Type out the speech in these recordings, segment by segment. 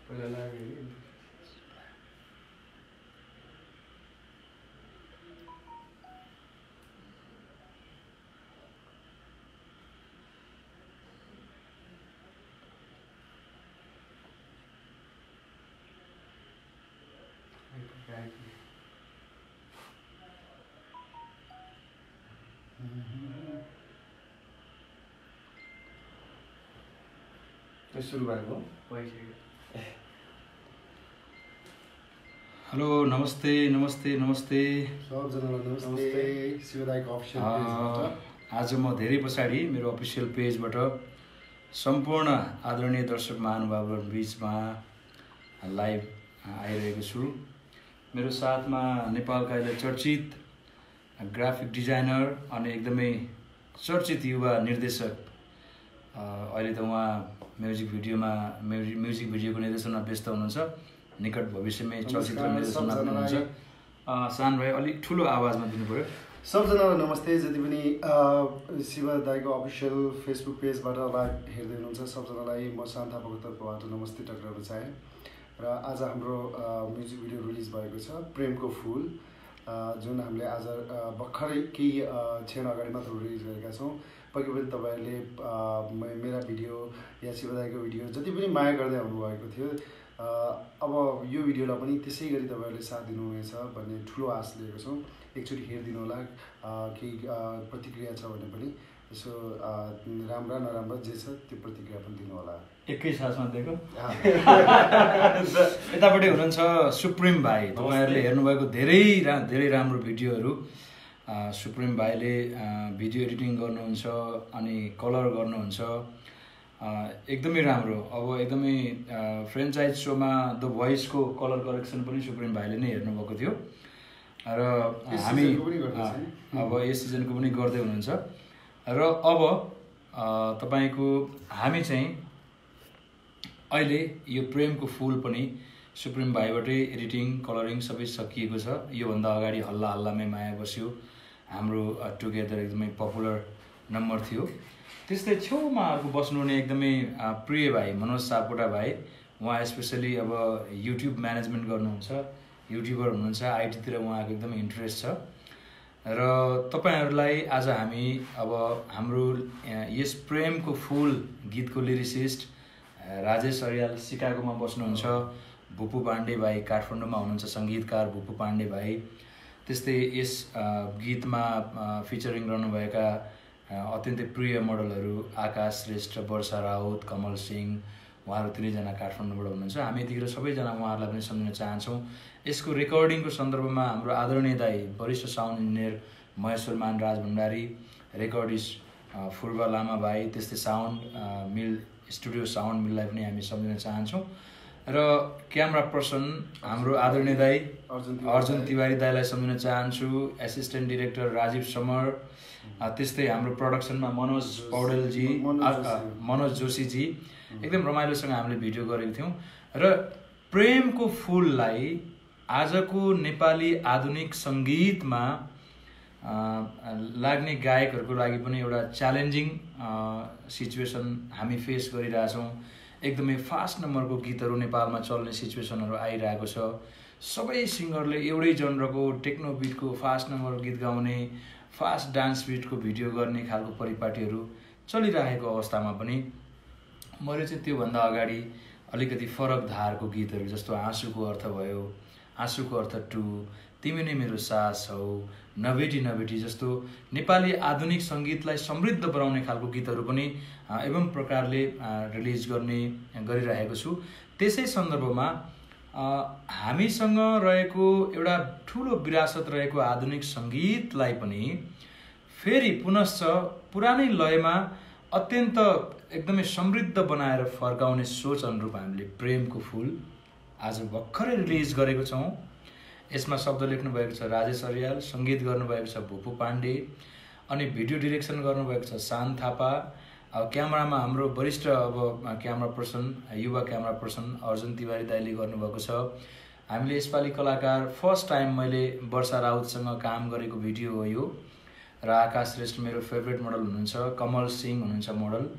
पहिला लाग्यो सुरु भएको हेलो नमस्ते नमस्ते नमस्ते सबजनालाई नमस्ते शिवदायको अफिसियल पेजबाट आज म धेरै पछाडि मेरो अफिसियल पेजबाट सम्पूर्ण आदरणीय दर्शक महानुभावहरू बीचमा लाइभ आइरहेको छु। मेरो साथमा नेपालका अहिले चर्चित ग्राफिक डिजाइनर अनि एकदमै चर्चित युवा निर्देशक अहिले त उहाँ म्युजिक भिडियोको निर्देशनमा व्यस्त हुनुहुन्छ। निकट भविष्यमै चलचित्र निर्देशनमा हुनुहुन्छ। सान भाइ अलिक ठुलो आवाजमा दिनु पर्यो। सबजनालाई नमस्ते, जति पनि शिव दाईको अफिसियल फेसबुक पेजबाट लाइभ हेर्दै हुनुहुन्छ सबजनालाई म शान्त थापाको तर्फबाट नमस्ते टक्राउन चाहे। र आज हाम्रो म्युजिक भिडियो रिलिज भएको छ प्रेमको फुल, जुन हामीले आज भर्खरै केही क्षण अगाडि मात्र रिलिज गरेका छौँ। पक्कै पनि तपाईँहरूले मेरा भिडियो या शिव दाईको भिडियो जति पनि माया गर्दै आउनुभएको थियो, अब यो भिडियोलाई पनि त्यसै गरी तपाईँहरूले साथ दिनुहुनेछ भन्ने ठुलो आश लिएको छौँ। एकचोटि हेरिदिनु होला, केही प्रतिक्रिया छ भने पनि यसो राम्रा नराम्रा जे छ त्यो प्रतिक्रिया पनि दिनु होला। एकै साथमा दिएको यतापट्टि हुनुहुन्छ सुप्रिम भाइ। तपाईँहरूले हेर्नुभएको धेरै राम्रो भिडियोहरू सुप्रिम भाइले भिडियो एडिटिङ गर्नुहुन्छ अनि कलर गर्नुहुन्छ, एकदमै राम्रो। अब एकदमै फ्रेन्चाइज सोमा द भोइसको कलर करेक्सन पनि सुप्रिम भाइले नै हेर्नुभएको थियो र हामी अब यस सिजनको पनि गर्दै हुनुहुन्छ। र अब तपाईँको हामी चाहिँ अहिले यो प्रेमको फुल पनि सुप्रिम भाइबाटै एडिटिङ कलरिङ सबै सकिएको छ। योभन्दा अगाडि हल्ला हल्लामै माया बस्यो हाम्रो टुगेदर एकदमै पपुलर नम्बर थियो। त्यस्तै छेउमा अर्को बस्नुहुने एकदमै प्रिय भाइ मनोज सापकोटा भाइ, उहाँ स्पेसली अब युट्युब म्यानेजमेन्ट गर्नुहुन्छ, युट्युबर हुनुहुन्छ, आइटीतिर उहाँको एकदमै इन्ट्रेस्ट छ। र तपाईँहरूलाई आज हामी अब हाम्रो यस प्रेमको फुल गीतको लिरिसिस्ट राजेश अर्याल सिकागोमा बस्नुहुन्छ, भुपु पाण्डे भाइ काठमाडौँमा हुनुहुन्छ, सङ्गीतकार भुपु पाण्डे भाइ। त्यस्तै यस गीतमा फिचरिङ गर्नुभएका अत्यन्तै प्रिय मोडलहरू आकाश श्रेष्ठ, वर्षा राउत, कमल सिंह, उहाँहरू तिनैजना काठमाडौँबाट हुनुहुन्छ। हामी यतिखेर सबैजना उहाँहरूलाई पनि सम्झिन चाहन्छौँ। यसको रेकर्डिङको सन्दर्भमा हाम्रो आदरणीय दाई वरिष्ठ साउन्ड इन्जिनियर महेश्वर मान राज भण्डारी, रेकर्डिस्ट फुर्बा लामा भाइ, त्यस्तै साउन्ड मिल स्टुडियो साउन्ड मिललाई पनि हामी सम्झिन चाहन्छौँ। र क्यामरा पर्सन हाम्रो आदरणीय दाई अर्जुन तिवारी दाईलाई सम्झिन चाहन्छु, एसिस्टेन्ट डिरेक्टर राजीव समर, त्यस्तै हाम्रो प्रोडक्सनमा मनोज पौडेलजी, मनोज जोशीजी। एकदम रमाइलोसँग हामीले भिडियो गरेको थियौँ। र प्रेमको फुललाई आजको नेपाली आधुनिक सङ्गीतमा लाग्ने गायकहरूको लागि पनि एउटा च्यालेन्जिङ सिचुएसन हामी फेस गरिरहेछौँ। एकदमै फास्ट नम्बरको गीतहरू नेपालमा चल्ने सिचुएसनहरू आइरहेको छ। सबै सिङ्गरले एउटै जनरको टेक्नो बिटको फास्ट नम्बर गीत गाउने, फास्ट डान्स बिटको भिडियो गर्ने खालको परिपाटीहरू चलिरहेको अवस्थामा पनि मैले चाहिँ त्योभन्दा अगाडि अलिकति फरक धारको गीतहरू जस्तो आँसुको अर्थ भयो, आँसुको अर्थ 2, तिमी नै मेरो सास हौ, नभेटी नभेटी जस्तो नेपाली आधुनिक सङ्गीतलाई समृद्ध बनाउने खालको गीतहरू पनि एवं प्रकारले रिलिज गरिरहेको छु। त्यसै सन्दर्भमा हामीसँग रहेको एउटा ठुलो विरासत रहेको आधुनिक सङ्गीतलाई पनि फेरि पुनश्च पुरानै लयमा अत्यन्त एकदमै समृद्ध बनाएर फर्काउने सोच अनुरूप हामीले प्रेमको फुल आज भर्खरै रिलिज गरेको छौँ। यसमा शब्द लेख्नुभएको छ राजेश अर्याल, सङ्गीत गर्नुभएको छ भुपु पाण्डे, अनि भिडियो डिरेक्सन गर्नुभएको छ शान्त थापा। अब क्यामरामा हाम्रो वरिष्ठ अब क्यामरा पर्सन, युवा क्यामरा पर्सन अर्जुन तिवारी दाइले गर्नुभएको छ। हामीले यसपालि कलाकार फर्स्ट टाइम मैले वर्षा राउतसँग काम गरेको भिडियो हो यो। र आकाश श्रेष्ठ मेरो फेभरेट मोडल हुनुहुन्छ, कमल सिंह हुनुहुन्छ मोडल,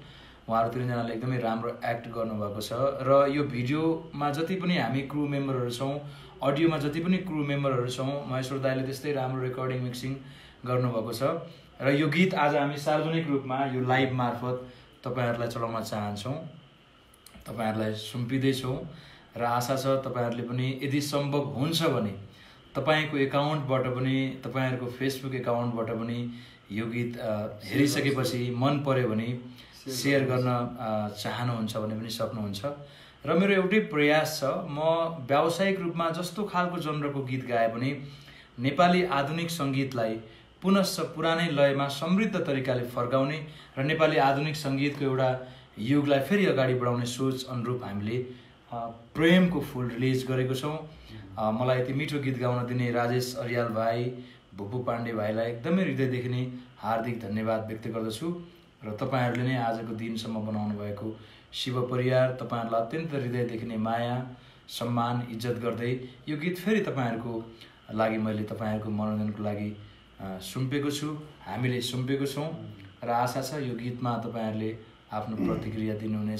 उहाँहरू तिनजनाले एकदमै राम्रो एक्ट गर्नुभएको छ। र यो भिडियोमा जति पनि हामी क्रू मेम्बरहरू छौँ, अडियोमा जति पनि क्रू मेम्बरहरू छौँ, महेश्वर दाइले त्यस्तै राम्रो रेकर्डिङ मिक्सिङ गर्नुभएको छ। र यो गीत आज हामी सार्वजनिक रूपमा यो लाइभ मार्फत तपाईँहरूलाई चलाउन चाहन्छौँ, तपाईँहरूलाई सुम्पिँदैछौँ र आशा छ तपाईँहरूले पनि यदि सम्भव हुन्छ भने तपाईँको एकाउन्टबाट पनि, तपाईँहरूको फेसबुक एकाउन्टबाट पनि यो गीत हेरिसकेपछि मन पर्यो भने सेयर गर्न चाहनुहुन्छ भने पनि सक्नुहुन्छ। र मेरो एउटै प्रयास छ, म व्यावसायिक रूपमा जस्तो खालको जनरको गीत गाए पनि नेपाली आधुनिक सङ्गीतलाई पुनश्च पुरानै लयमा समृद्ध तरिकाले फर्काउने र नेपाली आधुनिक सङ्गीतको एउटा युगलाई फेरि अगाडि बढाउने सोच अनुरूप हामीले प्रेमको फुल रिलिज गरेको छौँ। मलाई यति मिठो गीत गाउन दिने राजेश अर्याल भाइ, भुपु पाण्डे भाइलाई एकदमै हृदयदेखि नै हार्दिक धन्यवाद व्यक्त गर्दछु। र तपाईँहरूले नै आजको दिनसम्म बनाउनु भएको शिव परिवार, तपाईँहरूलाई अत्यन्त हृदयदेखि नै माया, सम्मान, इज्जत गर्दै यो गीत फेरि तपाईँहरूको लागि मैले तपाईँहरूको मनोरञ्जनको लागि सुम्पेको छु, हामीले सुम्पेको छौँ। र आशा छ यो गीतमा तपाईँहरूले आफ्नो प्रतिक्रिया दिनुहुनेछ।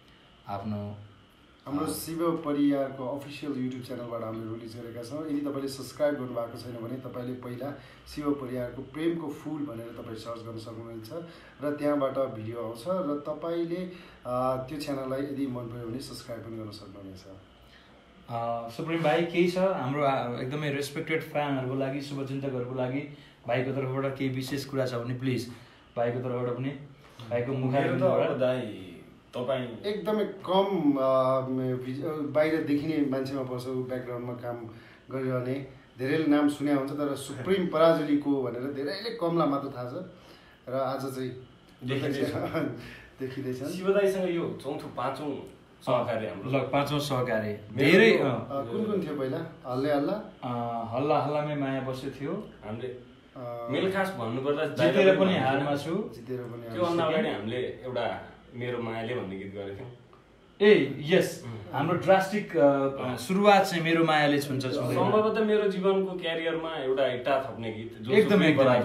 हाम्रो शिव परिवारको अफिसियल युट्युब च्यानलबाट हामीले रिलिज गरेका छौँ। यदि तपाईँले सब्सक्राइब गर्नुभएको छैन भने तपाईँले पहिला शिव परिवारको प्रेमको फुल भनेर तपाईँ सर्च गर्न सक्नुहुन्छ र त्यहाँबाट भिडियो आउँछ र तपाईँले त्यो च्यानललाई यदि मन पऱ्यो भने सब्सक्राइब पनि गर्न सक्नुहुनेछ। सुप्रिम भाइ, केही छ हाम्रो एकदमै रेस्पेक्टेड फ्यानहरूको लागि, शुभचिन्तकहरूको लागि भाइको तर्फबाट केही विशेष कुरा छ भने प्लिज भाइको तर्फबाट पनि, भाइको मुखाबाट। तपाईँ एकदमै कम बाहिर देखिने मान्छेमा पर्छ, ब्याकग्राउन्डमा काम गरिरहने, धेरैले नाम सुने हुन्छ तर सुप्रिम पराजुलीको भनेर धेरैले कमलाई मात्र थाहा छ र आज चाहिँ देखिँदैछ। शिवदाईसँग यो चौथो पाँचौँ सहकारी हाम्रो, पाँचौँ सहकारी। धेरै कुन कुन थियो पहिला? हल्ले हल्ला, हल्ला हल्लामै माया बस्यो थियो हामीले, मेलखास भन्नुपर्दा जितेर पनि हारमा छु, जितेर पनि। त्योभन्दा अगाडि हामीले एउटा मेरो मायाले भन्ने गीत गरेको थियौँ। ए यस, हाम्रो ड्रास्टिक सुरुवात चाहिँ मेरो मायाले छुन्छ। सम्भवतः मेरो जीवनको क्यारियरमा एउटा इट्टा थप्ने गीत एकदम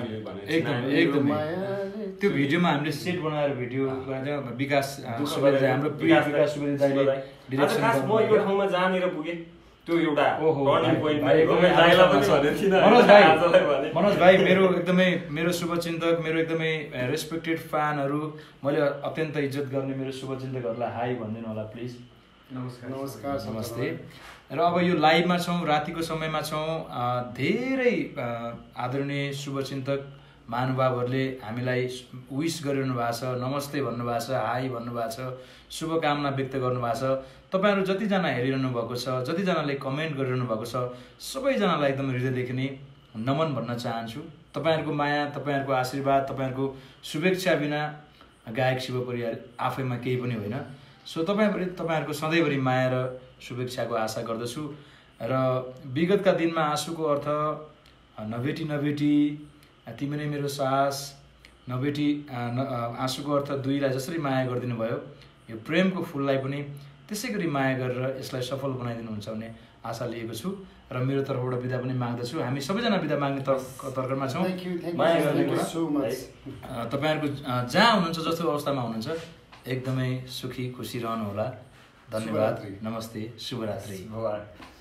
त्यो भिडियोमा हामीले सेट बनाएर भिडियो गरेको थियौँ। विकास सुवेदी, हाम्रो प्रिय विकास सुवेदी दाइले डिरेक्सन गर्नु। म यो ठाउँमा जहाँनिर पुगेँ त्यो एउटा मनोज भाइ मेरो शुभचिन्तक, मेरो एकदमै रेस्पेक्टेड फ्यानहरू, मैले अत्यन्त इज्जत गर्ने मेरो शुभचिन्तकहरूलाई हाई भनिदिनु होला प्लिज। नमस्कार, नमस्ते। र अब यो लाइभमा छौँ, रातिको समयमा छौँ। धेरै आदरणीय शुभचिन्तक महानुभावहरूले हामीलाई विस गरिरहनु भएको छ, नमस्ते भन्नुभएको छ, हाई भन्नुभएको छ, शुभकामना व्यक्त गर्नुभएको छ। तपाईँहरू जतिजना हेरिरहनु भएको छ, जतिजनाले कमेन्ट गरिरहनु भएको छ, सबैजनालाई एकदम हृदयदेखि नै नमन भन्न चाहन्छु। तपाईँहरूको माया, तपाईँहरूको आशीर्वाद, तपाईँहरूको शुभेच्छा बिना गायक शिव परिवार आफैमा केही पनि होइन। सो तपाईँहरूको सधैँभरि माया र शुभेच्छाको आशा गर्दछु। र विगतका दिनमा आँसुको अर्थ नभेटी नभेटी, तिमी नै मेरो सास, नभेटी आँसुको अर्थ दुईलाई जसरी माया गरिदिनु भयो, यो प्रेमको फुललाई पनि त्यसै गरी माया गरेर यसलाई सफल बनाइदिनुहुन्छ भन्ने आशा लिएको छु। र मेरो तर्फबाट बिदा पनि माग्दछु। हामी सबैजना बिदा माग्ने तर्कमा छौँ। माया गर्ने कुरा। तपाईँहरूको जहाँ हुनुहुन्छ, जस्तो अवस्थामा हुनुहुन्छ, एकदमै सुखी खुसी रहनुहोला। धन्यवाद, नमस्ते, शुभरात्रि।